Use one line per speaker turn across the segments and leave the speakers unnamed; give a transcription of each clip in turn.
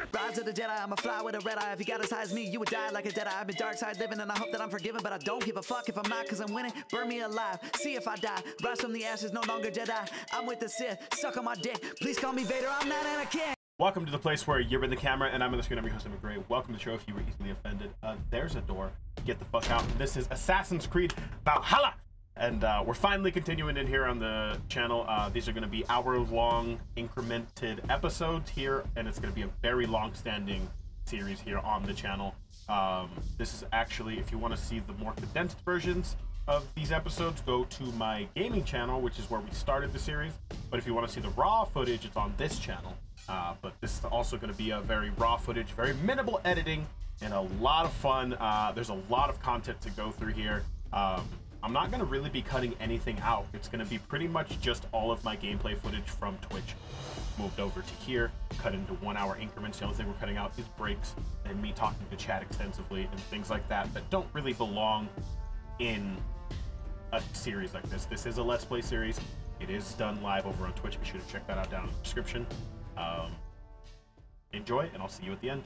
Rise of the Jedi, I'ma fly with a red eye. If you got as high as me, you would die like a Jedi. I've been dark side living and I hope that I'm forgiven, but I don't give a fuck if I'm not, cause I'm winning. Burn me alive, see if I die. Rise from the ashes, no longer Jedi. I'm with the Sith, suck on my dick. Please call me Vader, I'm not Anakin.
Welcome to the place where you're in the camera and I'm in the screen. I'm your host, McGray. Welcome to the show if you were easily offended. There's a door. Get the fuck out. This is Assassins Creed Valhalla. And we're finally continuing in here on the channel. These are going to be hour-long incremented episodes here, and it's going to be a very long-standing series here on the channel. This is actually, if you want to see the more condensed versions of these episodes, go to my gaming channel, which is where we started the series. But if you want to see the raw footage, it's on this channel. But this is also going to be a very raw footage, very minimal editing, and a lot of fun. There's a lot of content to go through here. I'm not going to really be cutting anything out. It's going to be pretty much just all of my gameplay footage from Twitch moved over to here, cut into 1 hour increments. The only thing we're cutting out is breaks and me talking to chat extensively and things like that that don't really belong in a series like this. This is a Let's Play series. It is done live over on Twitch. Be sure to check that out down in the description. Enjoy, and I'll see you at the end.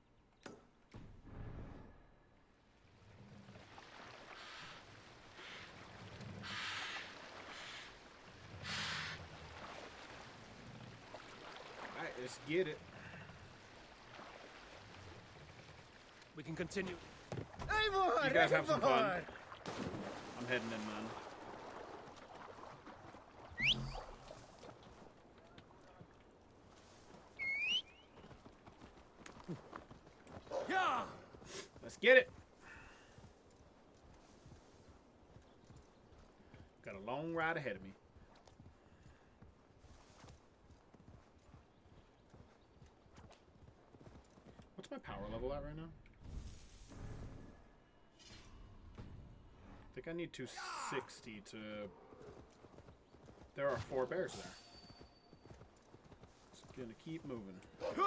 Alright, let's get it.
We can continue.
Eivor!
You guys have some fun. I'm heading in, man.
Yeah.
Let's get it. Got a long ride ahead of me. What's my power level at right now? I think I need 260 to... There are 4 bears there. It's gonna keep moving.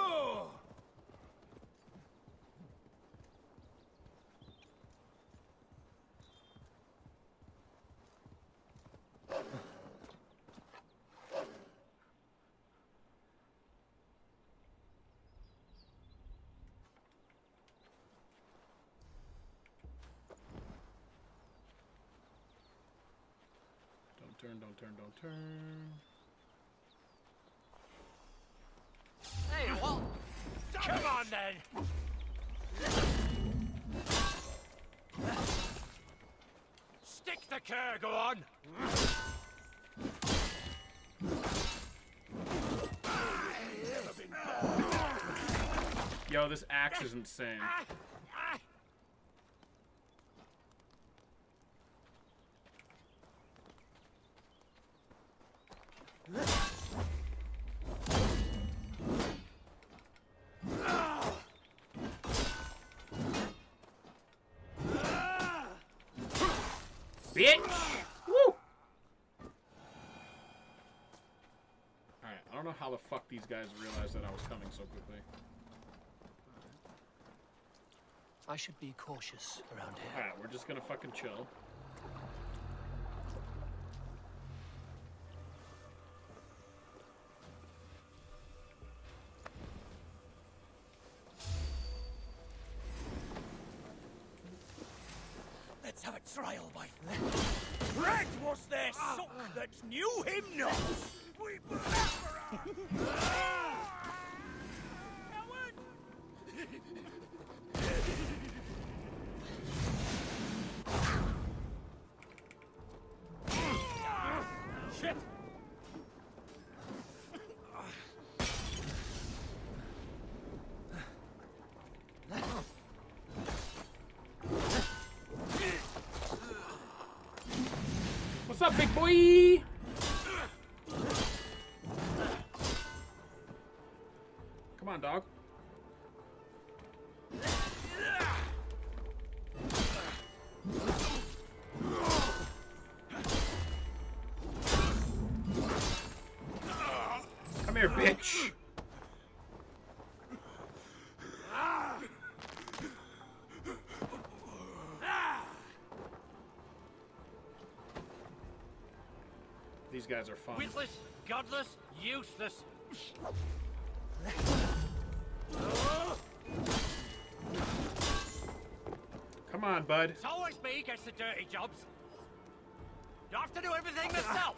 Don't turn.
Hey, what? Come on, then. Stick the cur, go on.
Yo, this axe is insane. Bitch! Woo! Alright, I don't know how the fuck these guys realized that I was coming so quickly.
I should be cautious around here.
Alright, we're just gonna fucking chill.
Let's have a trial by Red was their suck that knew him not. We Shit!
What's up, big boy? Come on, dog. Come here, bitch. These guys are fun.
Witless, godless, useless.
Come on, bud.
It's always me gets the dirty jobs. You have to do everything yourself.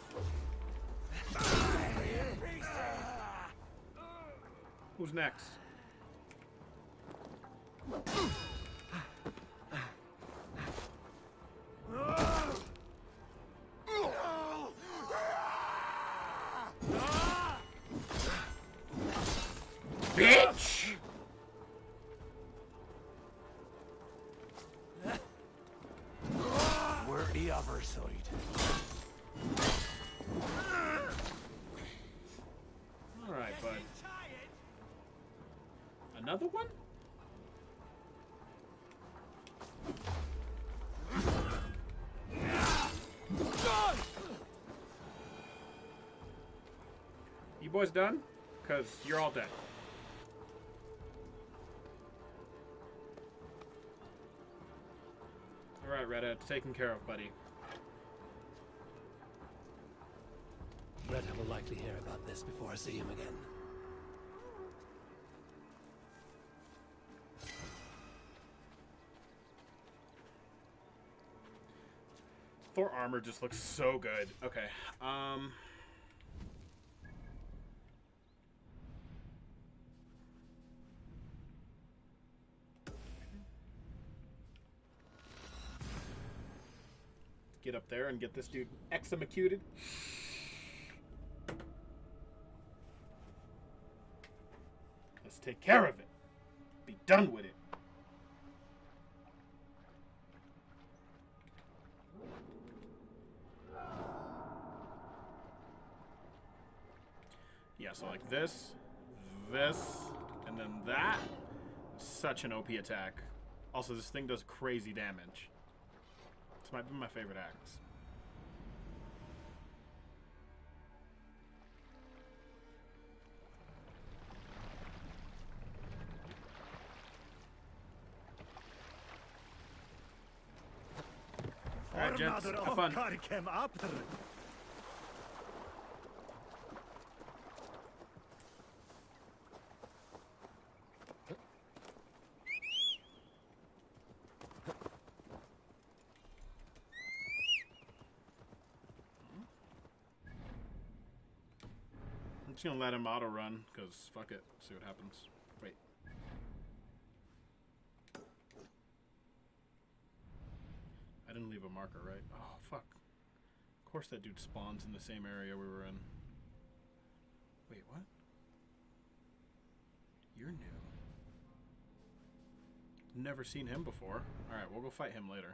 Who's next? Bitch!
We're the other side.
All right, bud. Another one? You boys done? Because you're all dead. Alright, Reda, it's taken care of, buddy.
Reda will likely hear about this before I see him again.
Thor armor just looks so good. Okay, get up there and get this dude executed. Let's take care of it. Be done with it. Yeah, so like this, and then that. Such an OP attack. Also, this thing does crazy damage. This might be my favorite axe. Alright, gents, have fun. I'm just gonna let him auto run, because fuck it, see what happens. Wait. I didn't leave a marker, right? Oh, fuck. Of course that dude spawns in the same area we were in. Wait, what? You're new. Never seen him before. Alright, we'll go fight him later.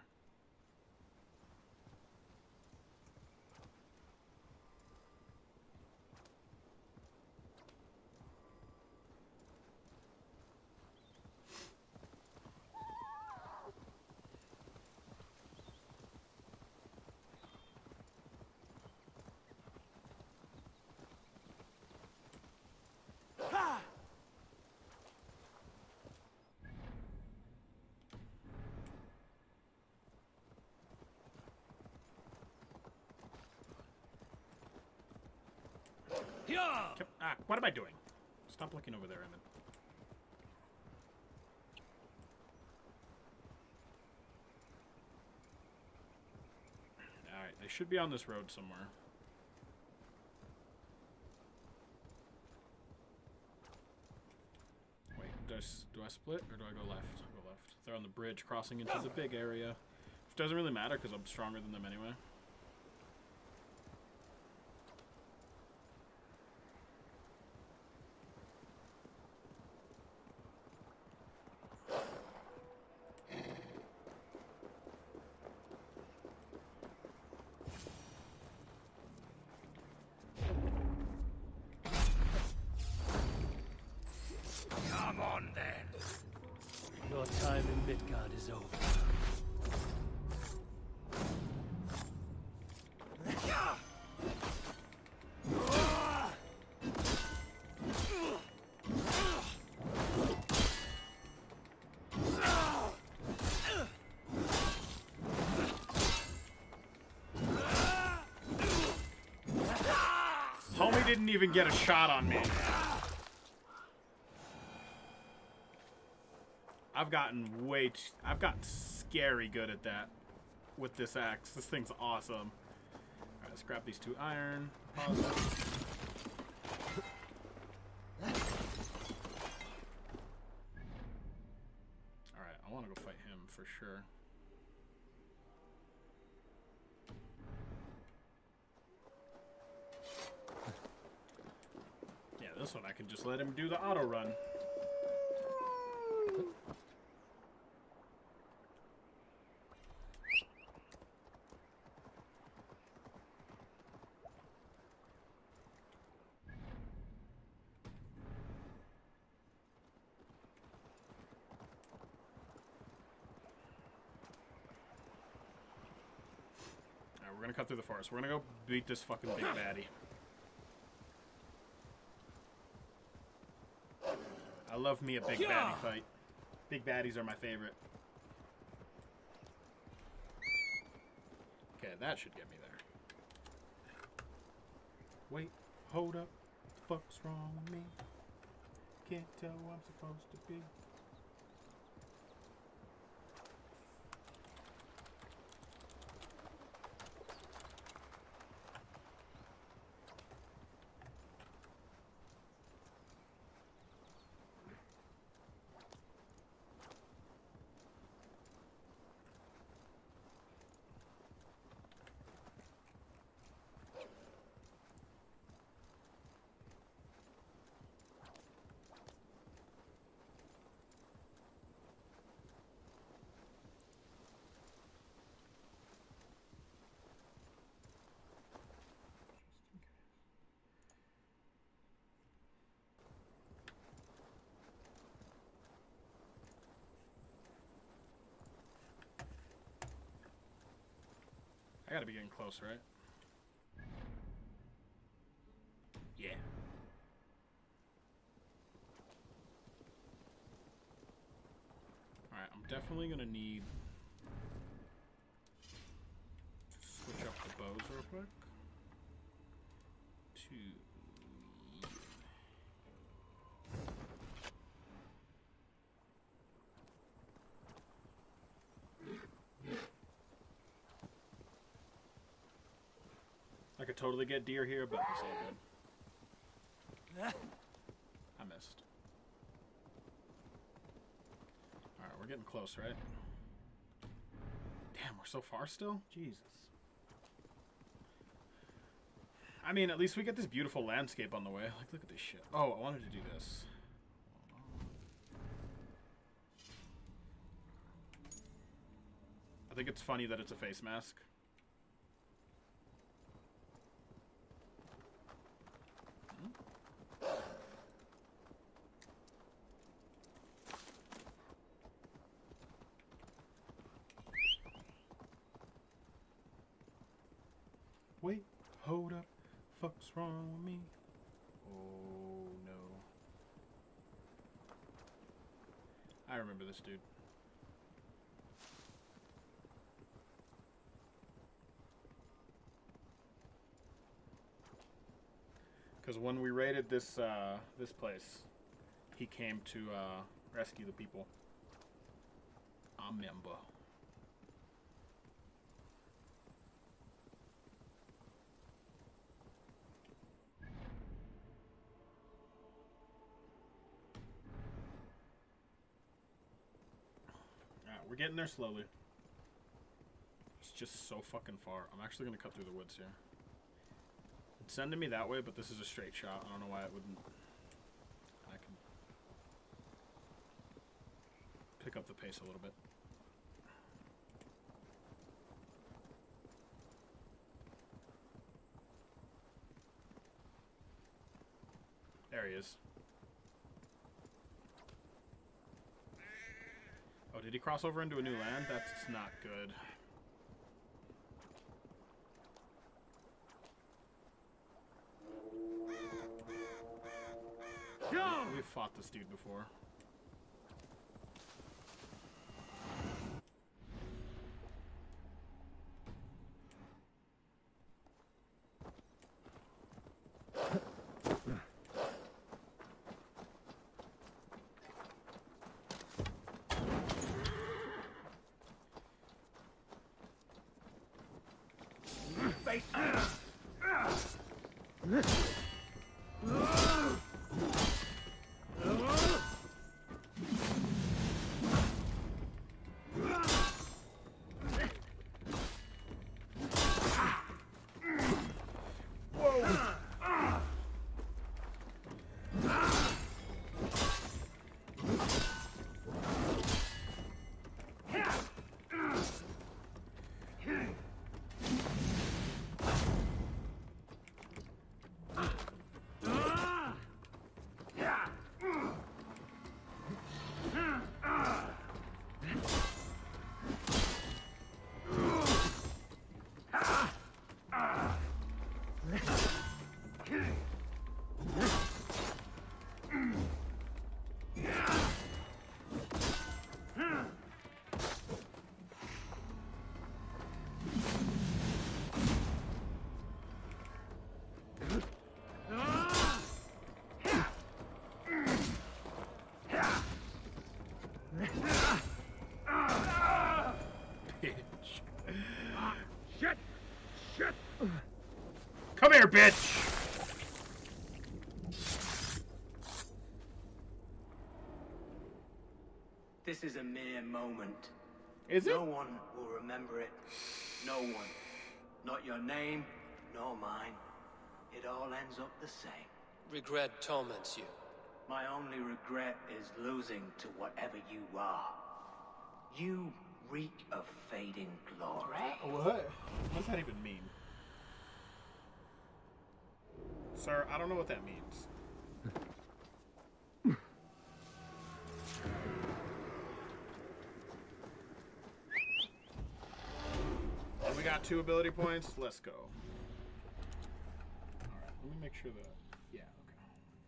What am I doing? Stop looking over there, Emmett. Alright, they should be on this road somewhere. Wait, do I split or do I go left? I'll go left. They're on the bridge crossing into the big area. Which doesn't really matter because I'm stronger than them anyway.
Your time in Midgard is over.
Homie didn't even get a shot on me. I've gotten scary good at that with this axe. This thing's awesome. Alright, let's grab these 2 iron. Pause it. Alright, I want to go fight him for sure. Yeah, this one I can just let him do the auto run. We're gonna cut through the forest. We're gonna go beat this fucking big baddie. I love me a big baddie fight. Big baddies are my favorite. Okay, that should get me there. Wait, hold up. What the fuck's wrong with me? Can't tell who I'm supposed to be. I gotta be getting close, right? Yeah. Alright, I'm definitely gonna need to switch up the bows real quick. I could totally get deer here, but it's all good. I missed. Alright, we're getting close, right? Damn, we're so far still? Jesus. I mean, at least we get this beautiful landscape on the way. Like, look at this shit. Oh, I wanted to do this. I think it's funny that it's a face mask. Wait, hold up, fuck's wrong with me? Oh no. I remember this dude. Because when we raided this this place, he came to rescue the people. I remember. We're getting there slowly. It's just so fucking far. I'm actually going to cut through the woods here. It's sending me that way, but this is a straight shot. I don't know why it wouldn't. I can pick up the pace a little bit. There he is. Oh, did he cross over into a new land? That's not good. We've fought this dude before.
face!
Come here, bitch!
This is a mere moment.
Is it?
No one will remember it. No one. Not your name, nor mine. It all ends up the same.
Regret torments you.
My only regret is losing to whatever you are. You reek of fading glory.
What? What does that even mean? Sir, I don't know what that means. We got 2 ability points. Let's go. Alright, let me make sure that... Yeah, okay.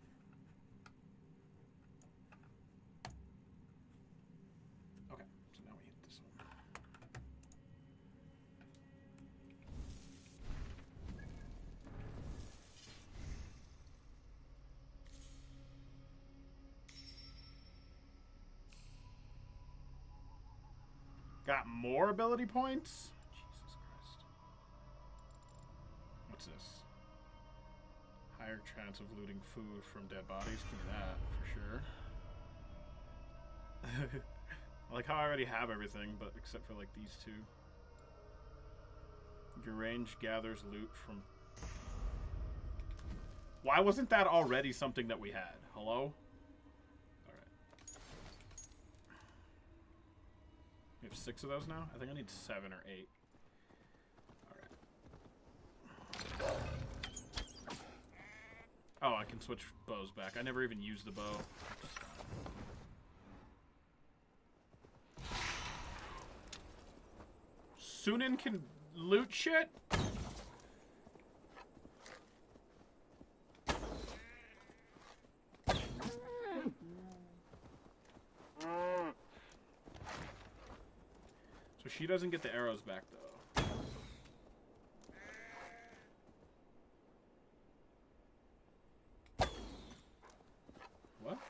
Okay, so now we hit this one. Got more ability points? Jesus Christ. What's this? Higher chance of looting food from dead bodies. Give me that, for sure. Like how I already have everything, but except for like these 2. Your range gathers loot from... Why wasn't that already something that we had? Hello? We have 6 of those now? I think I need 7 or 8. Alright. Oh, I can switch bows back. I never even used the bow. Sunan can loot shit? So she doesn't get the arrows back, though. What?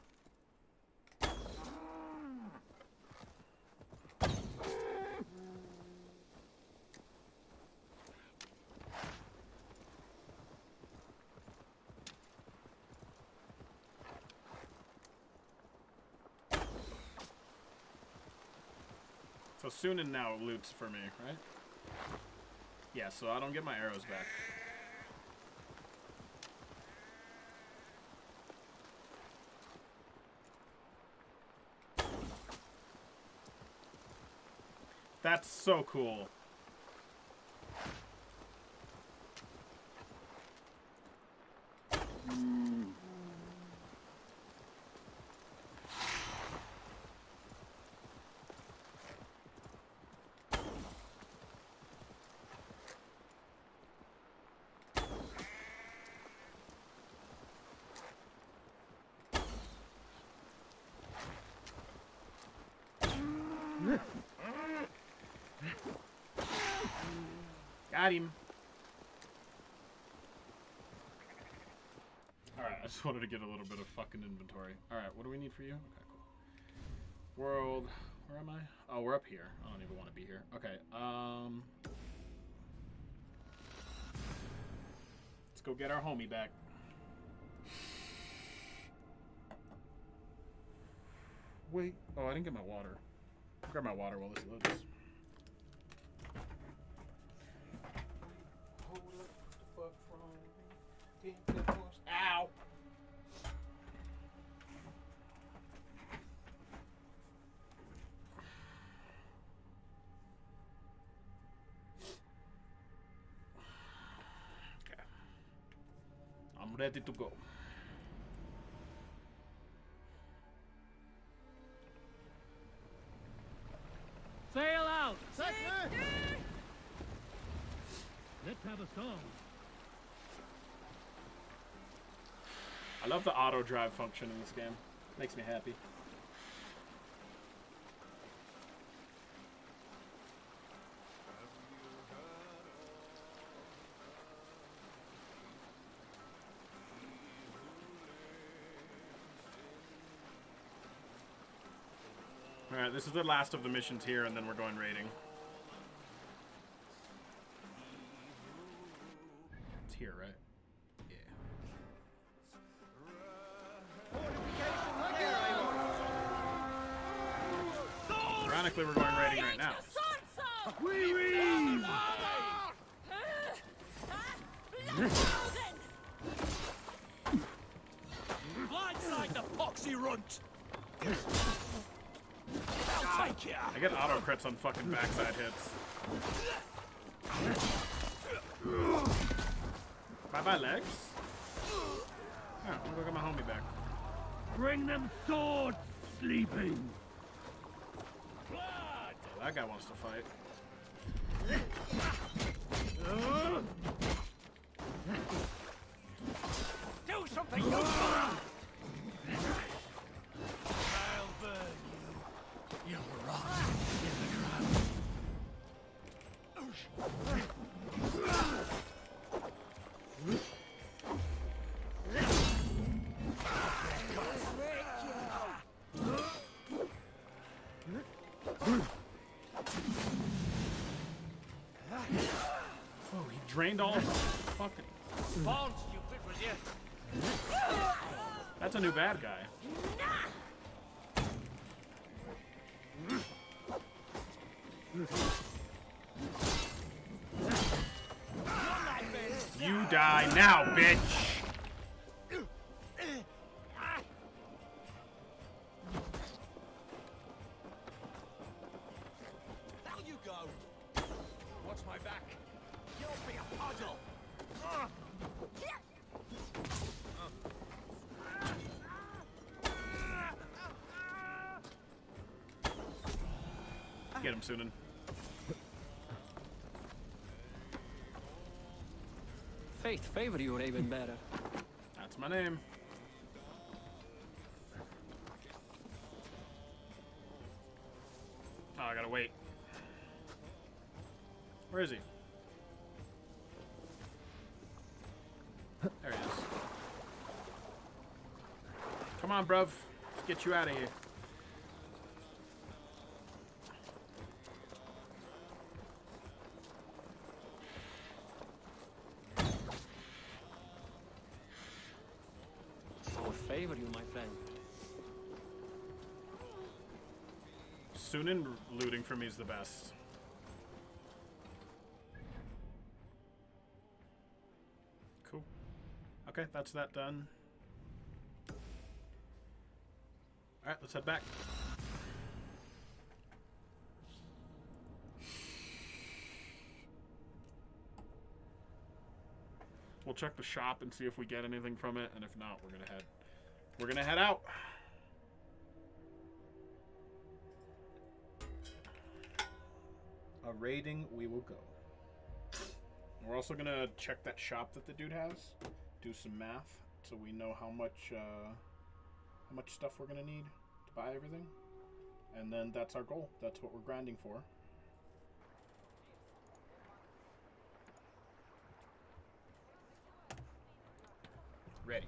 So Sunan now loots for me, right? Yeah, so I don't get my arrows back. That's so cool. Got him. Alright, I just wanted to get a little bit of fucking inventory. Alright, what do we need for you? Okay, cool. World. Where am I? Oh, we're up here. I don't even want to be here. Okay, Let's go get our homie back. Wait. Oh, I didn't get my water. I'll grab my water while this loads. Hold up, what the fuck from? Ow! Okay. I'm ready to go.
Sail out! Let's have a song.
I love the auto drive function in this game. Makes me happy. Alright, this is the last of the missions here, and then we're going raiding. It's here, right? Yeah. Ironically, we're going raiding right now.
Blindside the poxy runt! I'll take ya!
I get auto crits on fucking backside hits. Bye-bye, legs. Oh, I'm gonna go get my homie back.
Bring them swords, sleeping.
Oh, that guy wants to fight.
Do something useful! I'll burn you. You'll rot in the ground.
Oh, he drained all of them. Fucking.
Born stupid, was you?
That's a new bad guy. You die now, bitch!
Down you go! Watch my back. You'll be a puddle!
Get him, Sunan.
Fate favor you, Raven Bearer.
That's my name. Oh, I gotta wait. Where is he? There he is. Come on, bruv. Let's get you out of here.
Fate favor you, my friend.
Sunan looting for me is the best. Cool. Okay, that's that done. Alright, let's head back. We'll check the shop and see if we get anything from it, and if not, we're gonna head out. A raiding we will go. We're also gonna check that shop that the dude has, do some math so we know how much stuff we're gonna need to buy everything, and then that's our goal. That's what we're grinding for. Ready.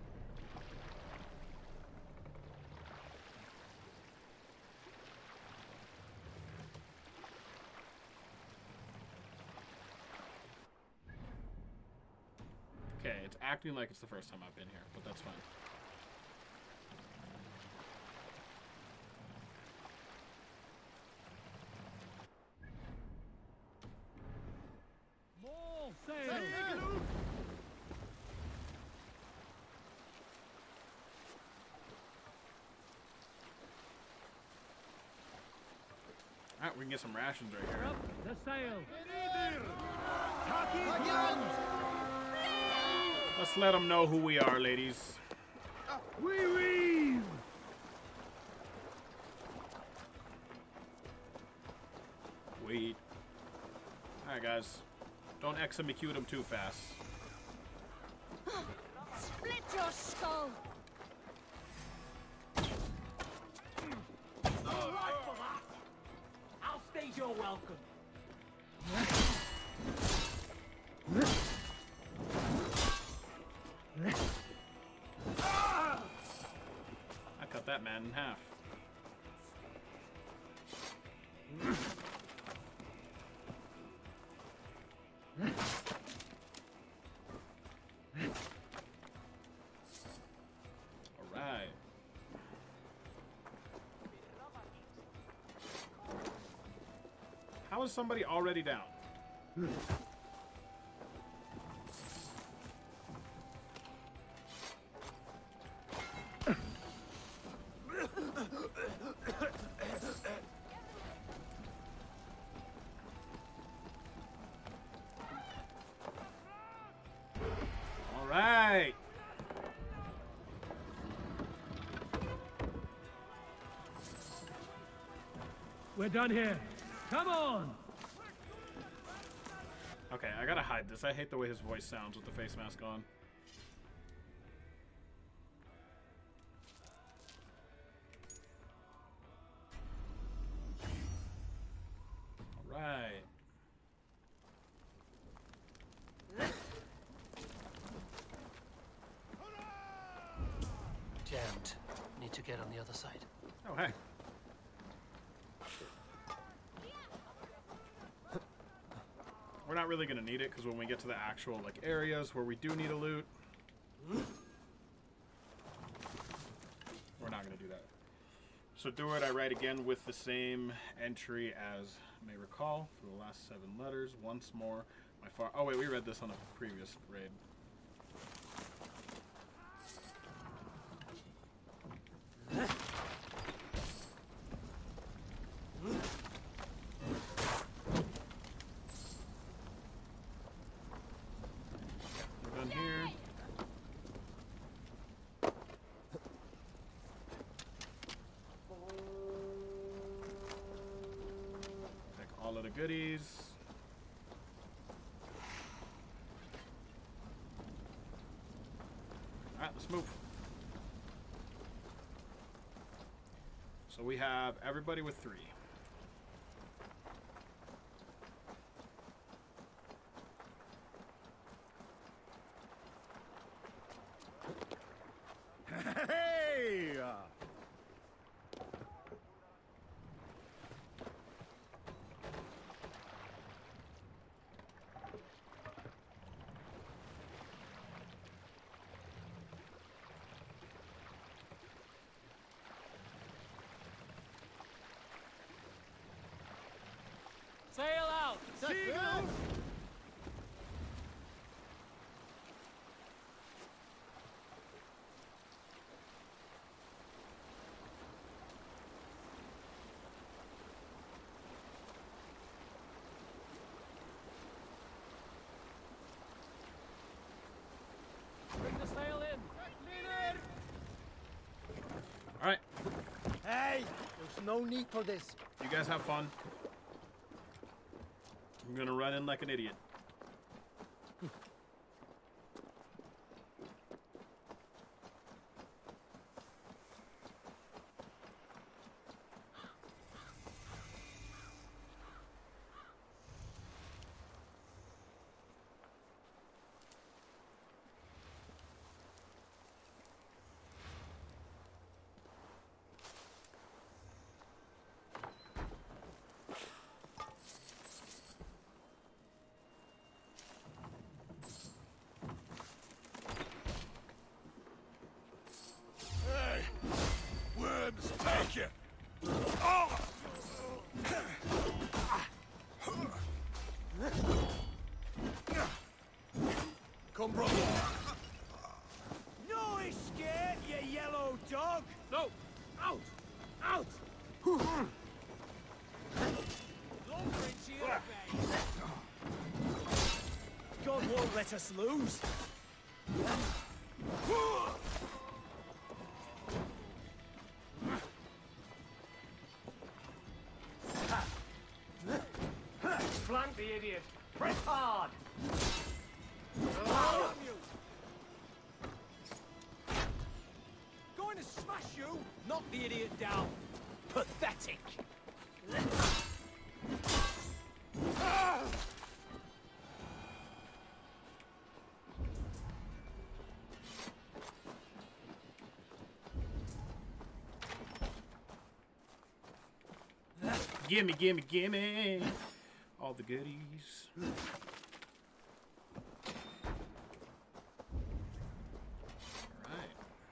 Okay, it's acting like it's the first time I've been here, but that's fine.
More sail!
Alright, we can get some rations right here.
Up the sail!
Let's let them know who we are, ladies.
Wee!
Wait. Alright, guys. Don't execute them too fast.
Split your skull!
All right for that. I'll stage your welcome.
I cut that man in half. Alright. How is somebody already down? Alright.
We're done here. Come on!
Okay, I gotta hide this. I hate the way his voice sounds with the face mask on. Alright.
Jammed. Need to get on the other side.
Oh, hey. We're not really gonna need it because when we get to the actual like areas where we do need a loot, we're not gonna do that. So do it. I write again with the same entry as I may recall for the last 7 letters. Once more, my far. Oh wait, we read this on a previous raid. Goodies. Alright, let's move. So we have everybody with 3.
Hey!
Sail out!
Seagull!
Bring the sail in!
Leader!
Alright,
Hey! There's no need for this.
you guys have fun. I'm gonna run in like an idiot.
Come, brother. No escape, you yellow dog.
No! Out! Out!
God won't let us lose.
Flank the idiot! Press hard!
Going to smash you, knock the idiot down. Pathetic.
Gimme, gimme, gimme! All the goodies. Alright.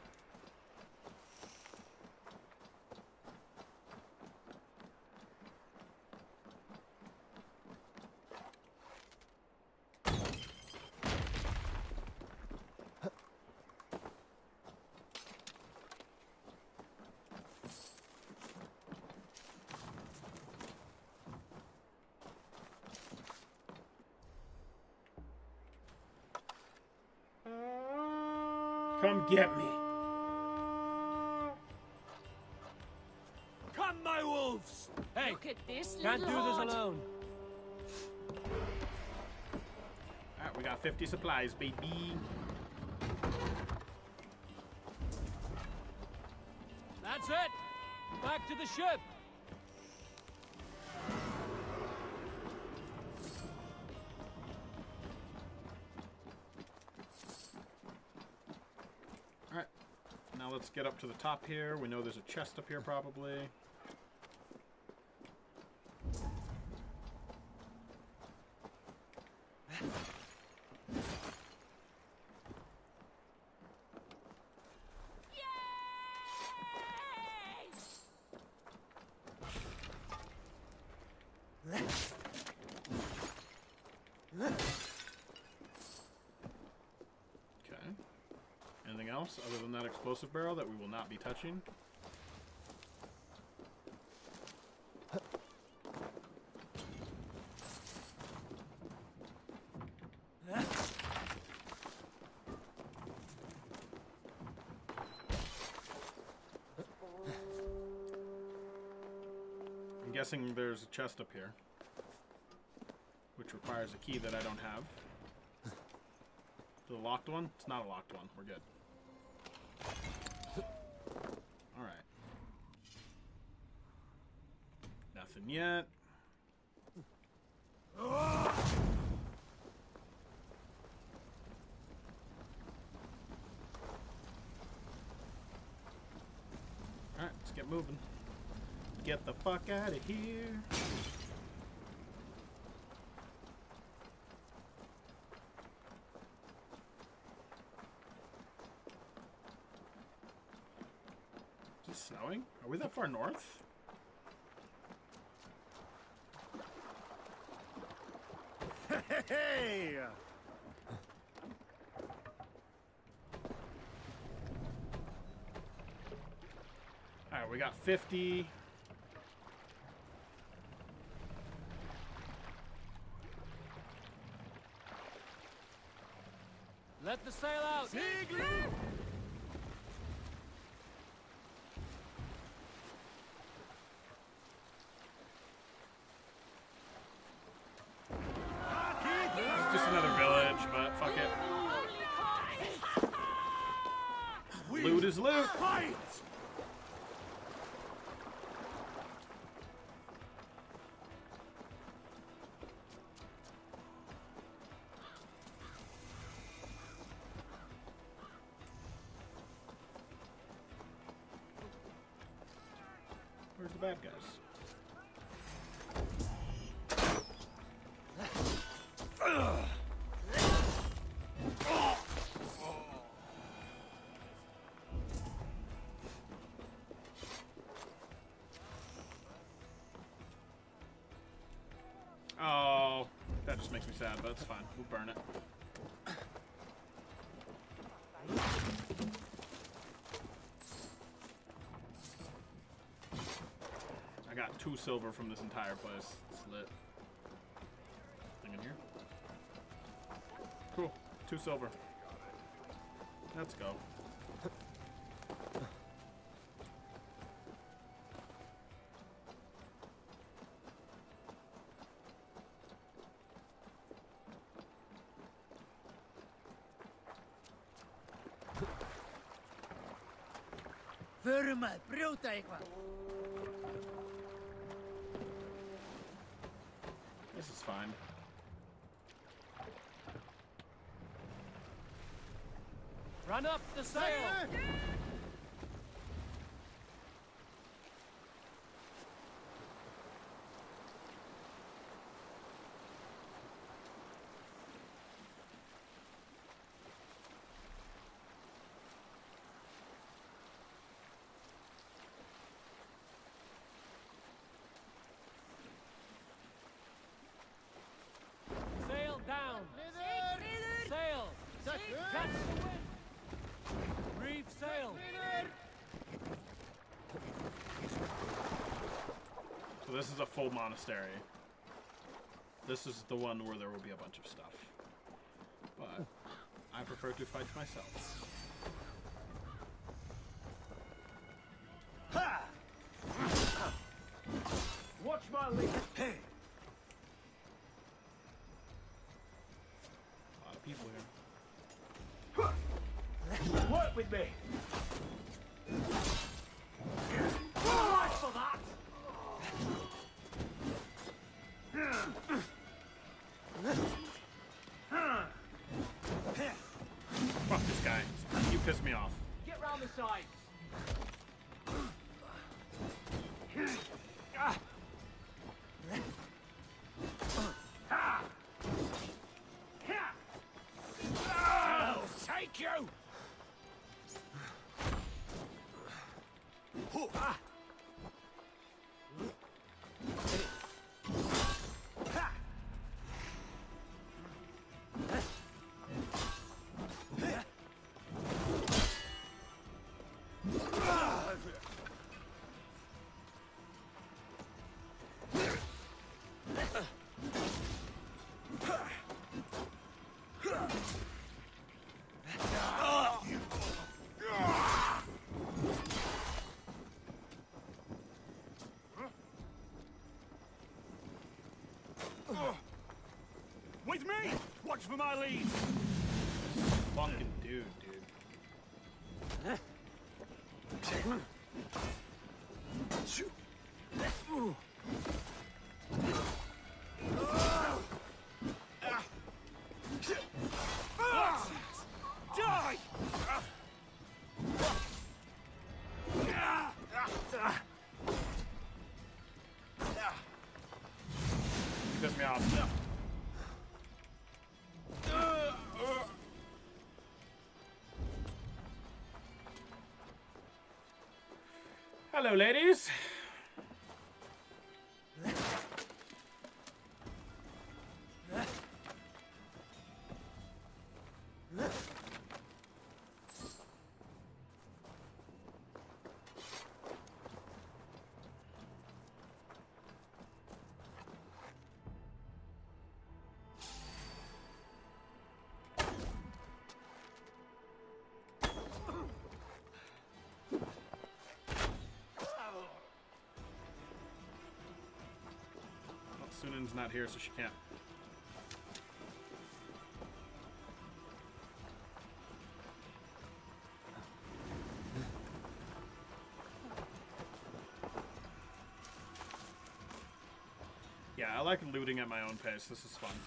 Come get me.
Come, my wolves.
Hey!
Look at this
Can't do
little
this
horde.
alone.
Alright, we got 50 supplies, baby.
That's it! Back to the ship!
Alright. Now let's get up to the top here. We know there's a chest up here, probably. Okay. Anything else other than that explosive barrel that we will not be touching? I'm guessing there's a chest up here, which requires a key that I don't have. The locked one? It's not a locked one. We're good. Alright. Nothing yet. Alright, let's get moving. Get the fuck out of here. Is it snowing? Are we that far north?
Hey!
Alright, we got 50.
Let the sail out!
It's just another village, but fuck it. Loot is loot.
Fight!
Where's the bad guys? makes me sad, but it's fine. We'll burn it. I got 2 silver from this entire place. It's lit. Thing in here. Cool. 2 silver. Let's go.
Förum að brjóta eitthvað.
This is fine.
Run up the sail! Sail down! Sail! Catch the wind! Reef sail!
So this is a full monastery. This is the one where there will be a bunch of stuff. But I prefer to fight myself.
Watch my lead!
Hey! A lot of people here.
Work with me! Right for that!
Fuck this guy. You piss me off.
Get round the side! I'll take you! With me! Watch for my lead!
Fucking dude.
Die!
You piss me off. Hello, ladies. Sunan's not here, so she can't. Yeah, I like looting at my own pace. This is fun.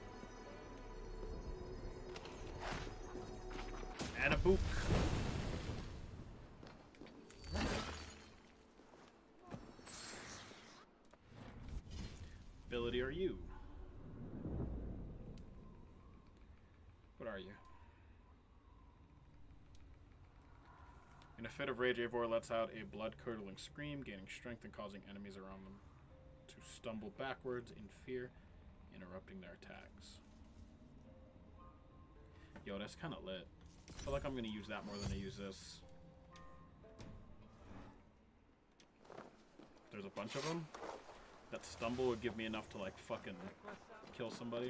And a book. are you? In a fit of rage, Eivor lets out a blood-curdling scream, gaining strength and causing enemies around them to stumble backwards in fear, interrupting their attacks. Yo, that's kind of lit. I feel like I'm going to use that more than I use this. If there's a bunch of them, that stumble would give me enough to, like, fucking kill somebody.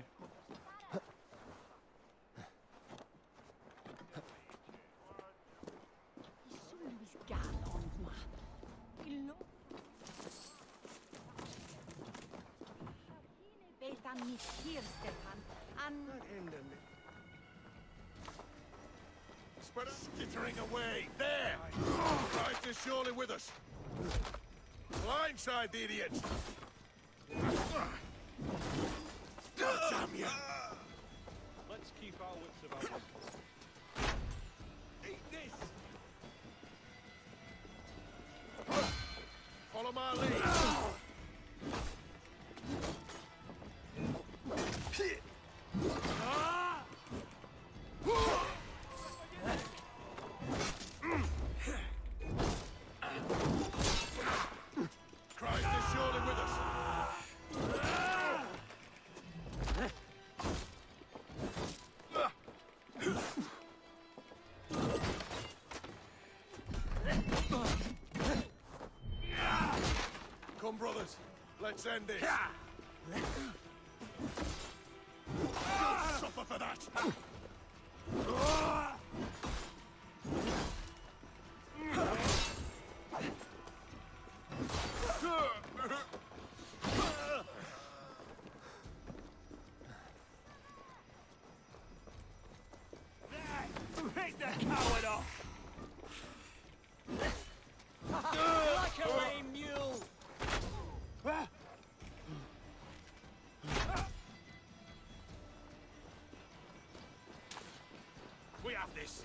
Skittering away! There! Christ is surely with us! Blindside the idiot! Damn you!
Let's keep our wits about us.
Eat this! Follow my lead! Christ is surely with us! Come, brothers, let's end this. You'll suffer for that.
Take that coward off! Like a lame mule!
We have this.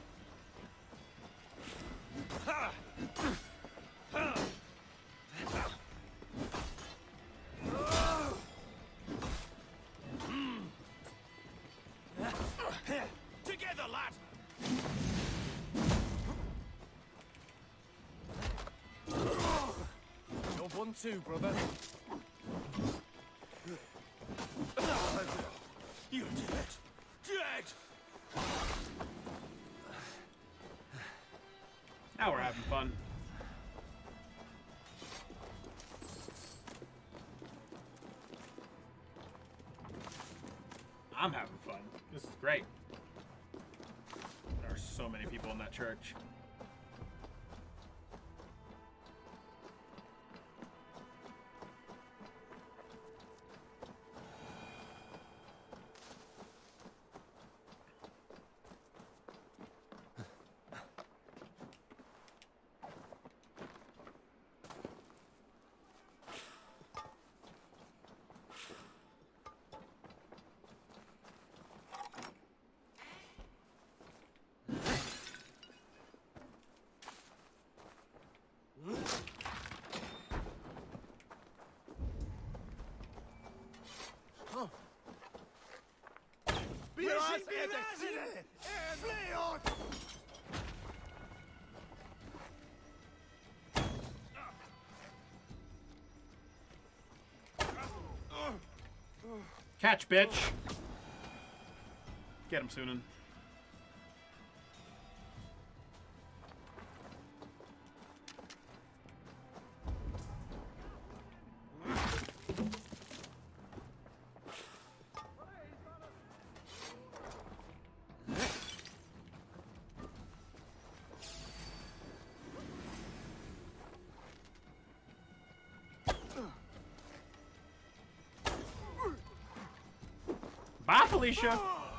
Together, lad!
You're 1-2, brother.
You're dead! Dead!
Now we're having fun. I'm having fun. This is great. There are so many people in that church. Catch, bitch! Get him, Sunan. Bye, Felicia!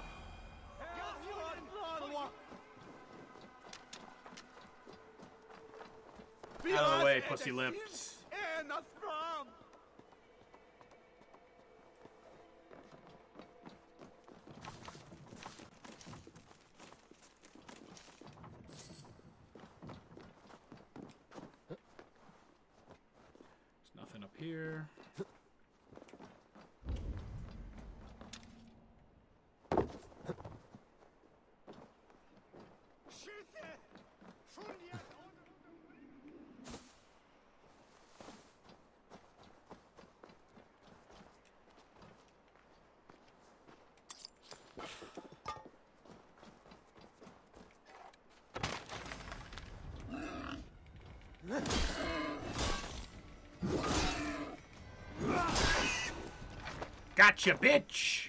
Out of the way, pussy lips. There's nothing up here. Gotcha, bitch!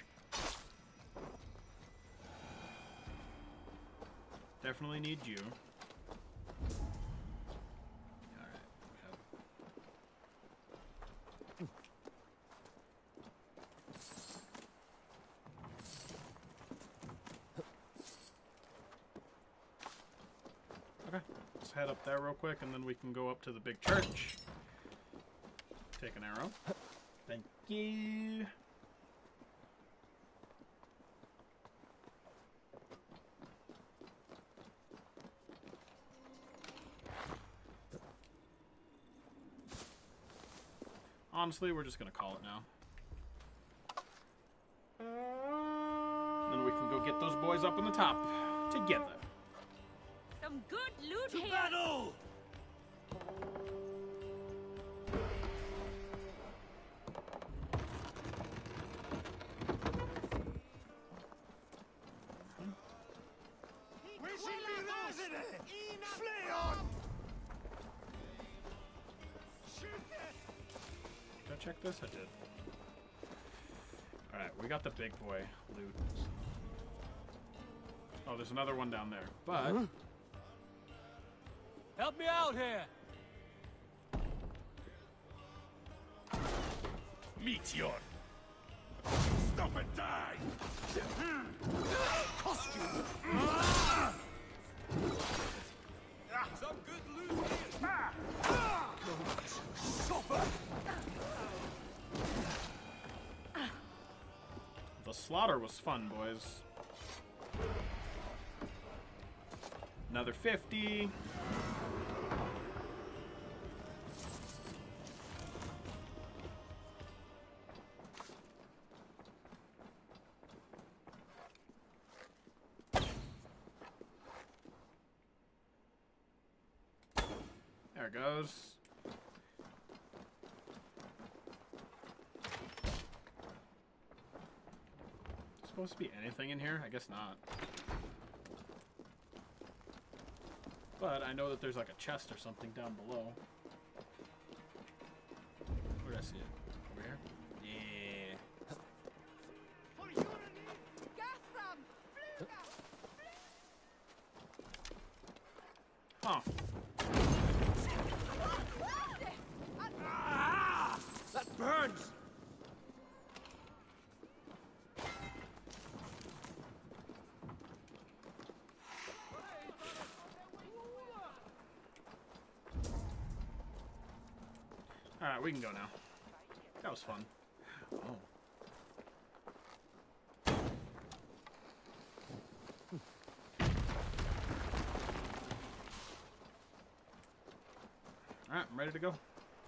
Definitely need you. Okay, let's head up there real quick, and then we can go up to the big church. Take an arrow. Thank you. Honestly, we're just gonna call it now. Then we can go get those boys up on the top together.
Some good loot
To
here.
battle!
Did I check this? I did. Alright, we got the big boy loot. Oh, there's another one down there. But
Help me out here!
Meteor! Stop and die! Costume! Some good loot here! Suffer!
the slaughter was fun, boys. Another 50. There it goes. Supposed to be anything in here? I guess not. But I know that there's like a chest or something down below. Where did I see it? Over here? Yeah. Huh.
Ah! That burns!
Alright, we can go now. That was fun. Oh. Alright, I'm ready to go.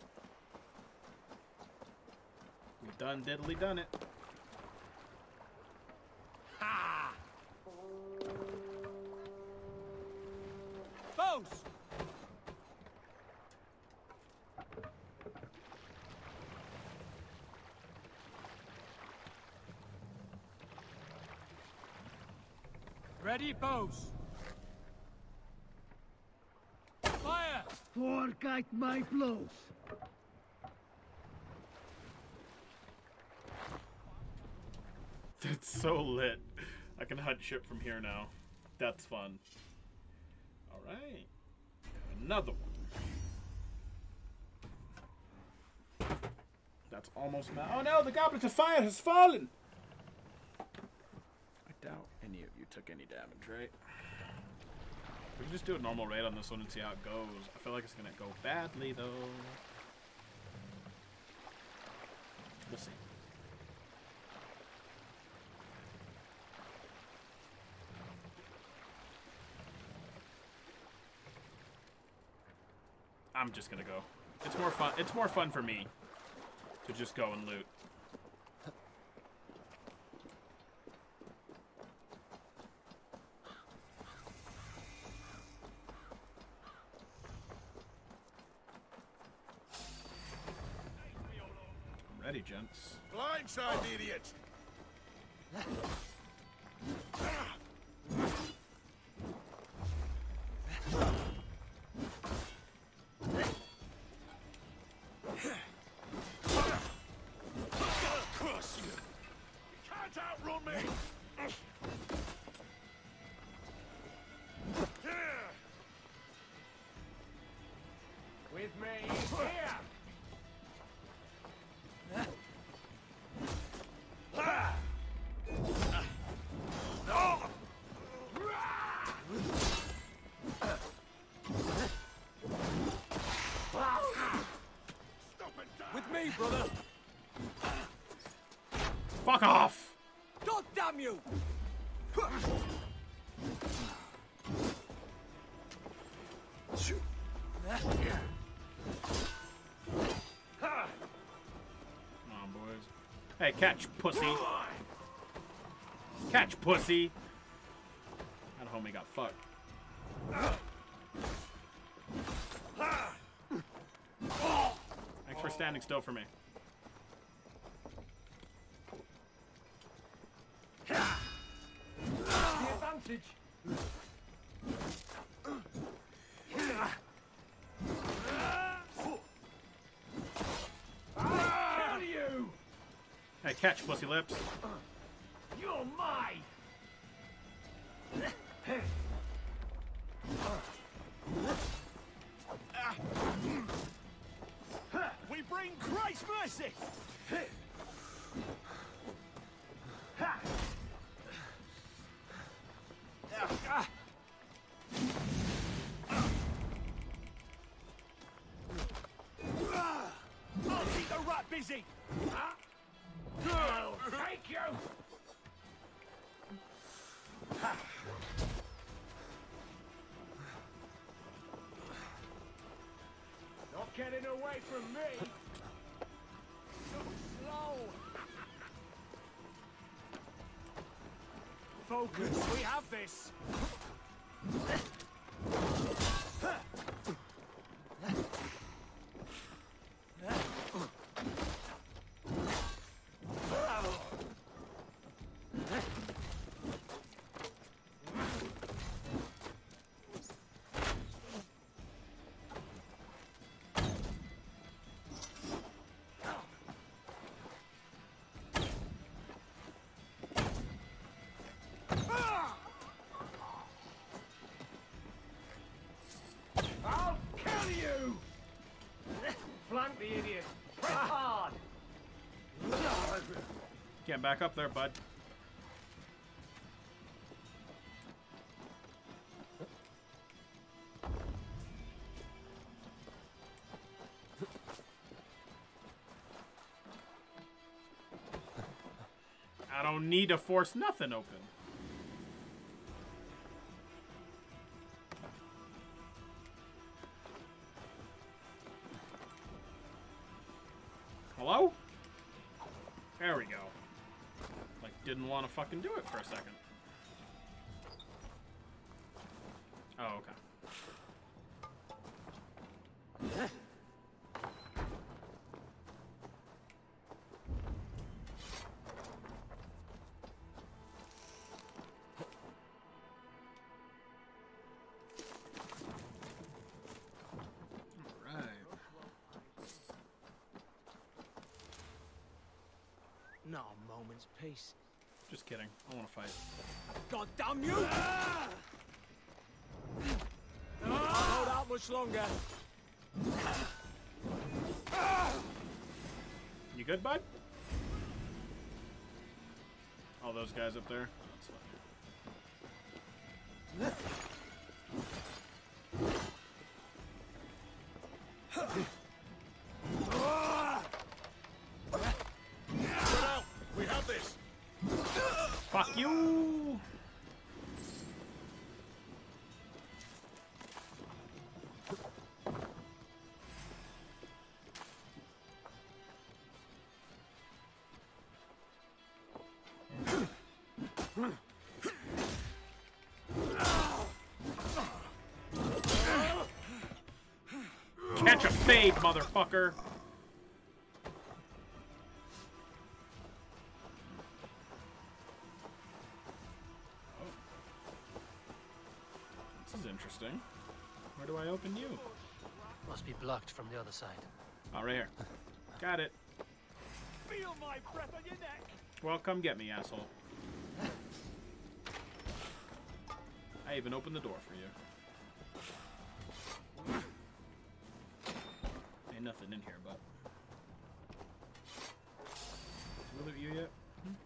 We done diddly done it.
Ha!
Bows! Ready, bows! Fire!
Forget my blows.
That's so lit. I can hunt ship from here now. That's fun. Alright. Another one. That's almost oh no, the goblet of fire has fallen! I doubt any of you took any damage, right? We can just do a normal raid on this one and see how it goes. I feel like it's gonna go badly though. We'll see. I'm just gonna go. It's more fun. It's more fun for me to just go and loot. I'm ready, gents.
Blindside, idiot!
With me, here!
With me, brother!
Fuck off!
God damn you!
Come on, boys. Hey, catch, pussy. Catch, pussy. That homie got fucked. Thanks for standing still for me.
The advantage! I'll kill you!
Hey, catch, pussy lips.
You're mine!
We bring Christ's mercy! I'll keep the rat busy!
I'll take you! Not getting away from me! So slow!
Focus, we have this!
I'll kill you! Flank the idiot! Press hard!
Get back up there, bud. I don't need to force nothing open. Hello? There we go. Like, didn't want to fucking do it for a second. Oh, okay.
Not a moment's peace.
Just kidding. I want to fight.
God damn you! Not hold out much longer.
You good, bud? All those guys up there? That's fine.
We have this.
Fuck you! Catch a fade, motherfucker! This is interesting. Where do I open you?
Must be blocked from the other side.
Oh, right here. Got it.
Feel my breath on your neck.
Well, come get me, asshole. I even opened the door for you. Ain't nothing in here, but... Did we loot you yet?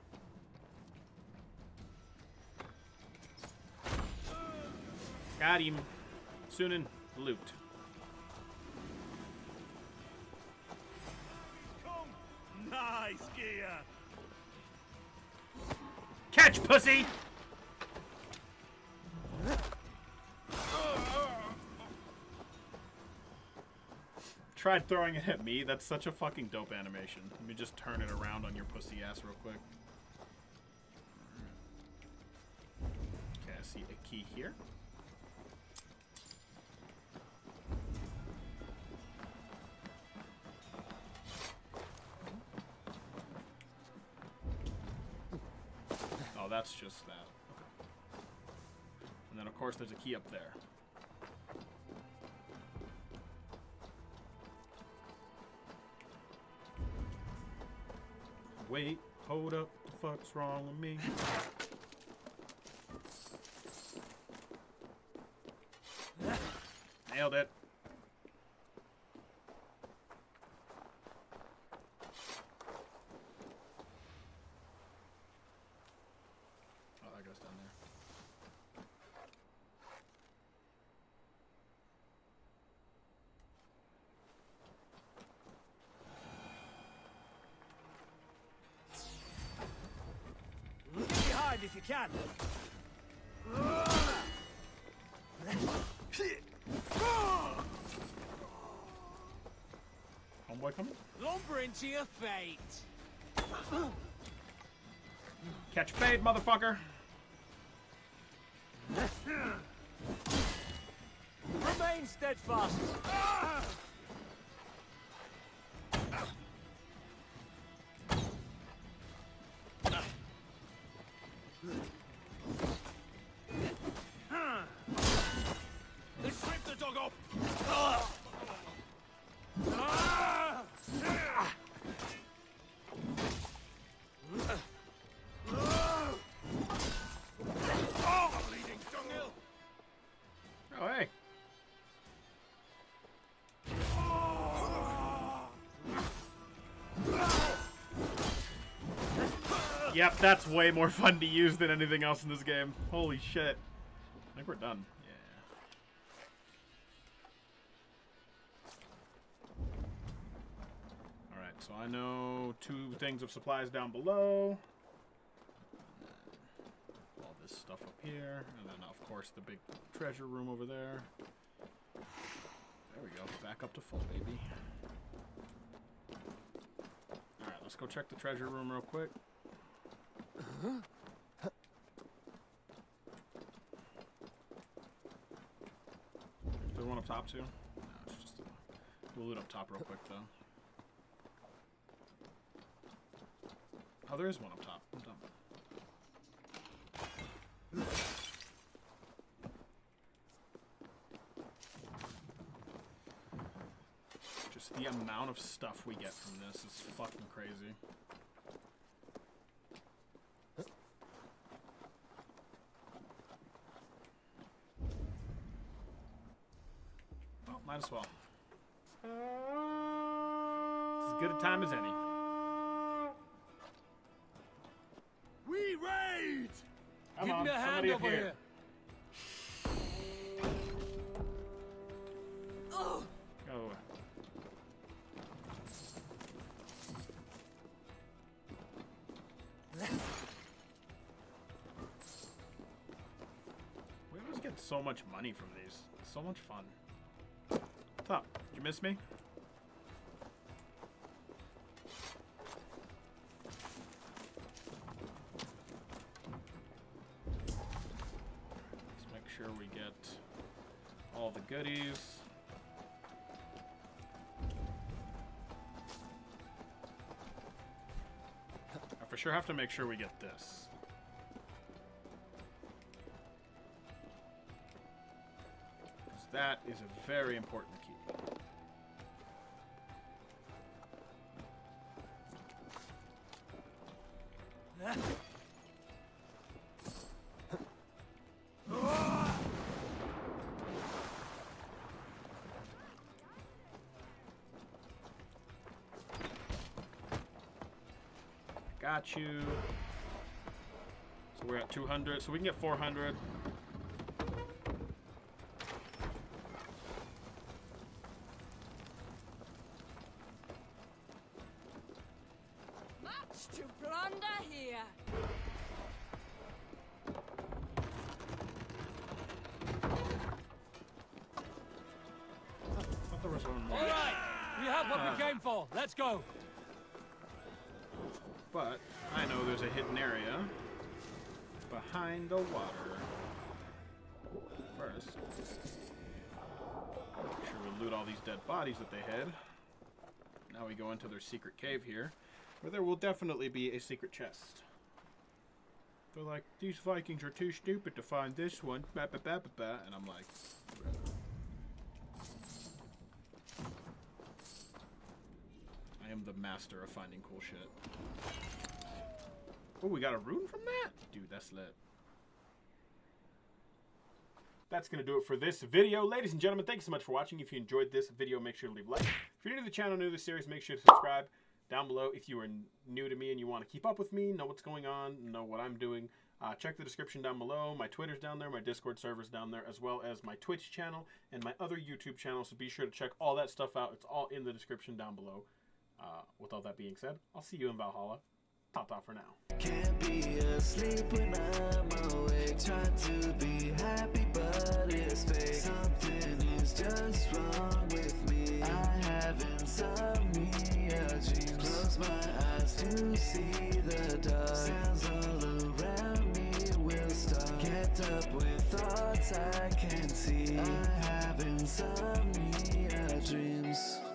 Got him. Sunan, loot.
Nice gear.
Catch, pussy! Tried throwing it at me. That's such a fucking dope animation. Let me just turn it around on your pussy ass real quick. Okay, I see a key here. Oh, that's just that. Okay. And then, of course, there's a key up there. Wait, hold up, what the fuck's wrong with me? Nailed it. Oh, that goes down there.
If you can.
Homeboy coming?
Lumber into your fate.
Catch fade, motherfucker.
Remain steadfast. Let's rip the dog off. Bleeding dunghill.
Oh, hey. Yep, that's way more fun to use than anything else in this game. Holy shit. I think we're done. Yeah. Alright, so I know 2 things of supplies down below. All this stuff up here. And then, of course, the big treasure room over there. There we go. Back up to full, baby. Alright, let's go check the treasure room real quick. Is there one up top too? No, it's just we'll loot up top real quick though. Oh, there is one up top. I'm done. Just the amount of stuff we get from this is fucking crazy. Might as well. It's as good a time as any.
We raid!
Come on, somebody up here.
Oh.
Go away. We always get so much money from these. It's so much fun. What's up? Did you miss me? Let's make sure we get all the goodies. I for sure have to make sure we get this. That is a very important key. got you. So we're at 200, so we can get 400.
Much to plunder here.
Thought there was one more.
All right, we have what we came for. Let's go.
But I know there's a hidden area behind the water. First, make sure we loot all these dead bodies that they had. Now we go into their secret cave here, where there will definitely be a secret chest. They're like, these Vikings are too stupid to find this one. Ba, ba, ba, ba, ba. And I'm like, I am the master of finding cool shit. Oh, we got a rune from that? Dude, that's lit. That's going to do it for this video. Ladies and gentlemen, thank you so much for watching. If you enjoyed this video, make sure to leave a like. If you're new to the channel, new to the series, make sure to subscribe down below. If you are new to me and you want to keep up with me, know what's going on, know what I'm doing, check the description down below. My Twitter's down there, my Discord server's down there, as well as my Twitch channel and my other YouTube channel. So be sure to check all that stuff out. It's all in the description down below. With all that being said, I'll see you in Valhalla. Ta-ta for now.
Can't be asleep when I'm awake. Trying to be happy, but it's fake. Something is just wrong with me. I have insomnia dreams. Close my eyes to see the dark. Sounds all around me will start. Get up with thoughts I can't see. I have insomnia dreams.